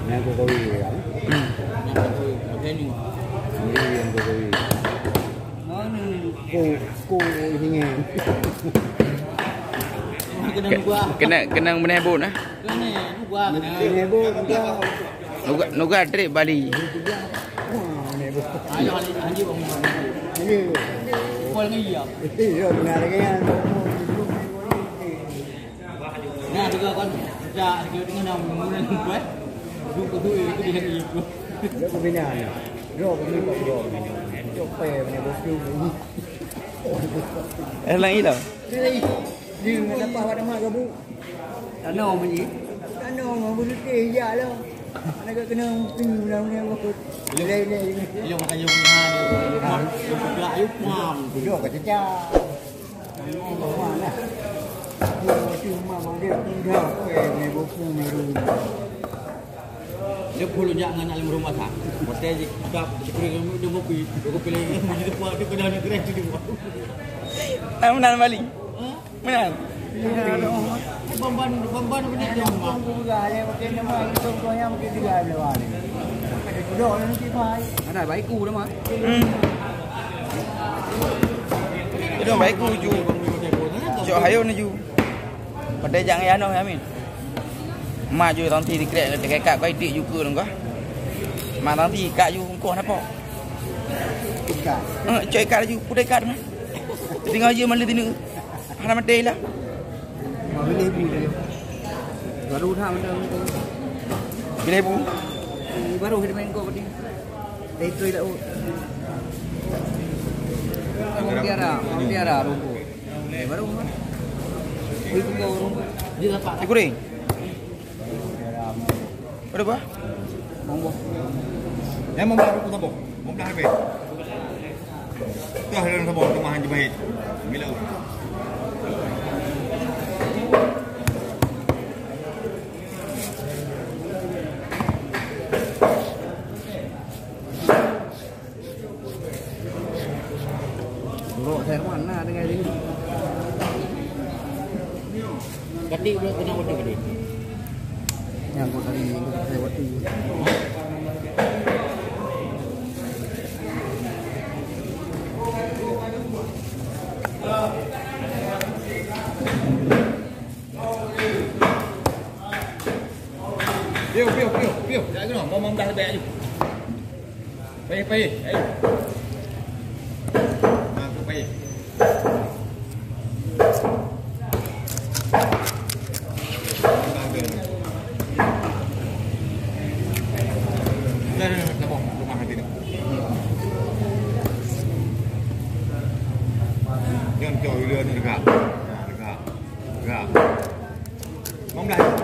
Yang Jokowi kan? Yang Jokowi, oke nih. Ini yang Jokowi. Mana? Ku ini. Kena menebo nah. Menebo juga. Nuga trip Bali. Menebo. Ayo anji bang. Ini. Pol ngiya. Iya, benar kan. Nah, juga kan sudah dengan namun buat dulu itu dia itu. Dia pembinaan. Ro ini kok ro. Cope menebo film. Lagi dah. Dia nak dapat pada mak gabu. Ano man ni? Ano mau berhenti ya lah. Nak kena pindah waktu. Ini. Yung kata yung na yung pagla yung mam. Duduk kat caca. Mana? Cuma dia pindah ni buku meru. Dia perlu jangan alim rumah tak. Mesti kita sekali dia mau pergi, dia pilih dia buat dia kena nak kerja dia buat. Menang Bali. Menang. Bamban benar dia mam. Juga ada makin nama itu kau yang makin tiga lewan. Duduk nanti pai. Ada baikku dah mah. Itu baikku ju. Jauh hayo ni ju. Pada jangan ya noh Amin. Maju nanti dikrek dekat kak kau idik juga dong kau. Mà nanti kak ju kau apa? Ikat. Cuy kak ju putih kak mana? Tinggal je mana tinu. Hana mati lah. Boleh boleh. Baru dah macam tu. Bila bu? Baru kita main kau tadi. Itu dah. Tiara rumpu. Baru mana? Itu kau rumpu. Dia dapat Dikuring. Ada apa? Monggo. Yang membelah aku tabung. Membelah habis. Tuh ada tabung rumah Haji Bahid. Bila Buruk saya mana dengan ini. Gadi udah kena wadah gadi. Yang kau tadi saya waktu. Piu. Jangan kena. Mau dah baik aja. Baik. Ayo. Aku baik. Tabung rumah hati ni. Jangan jauh lia ni dekat. Dekat. Mau belah.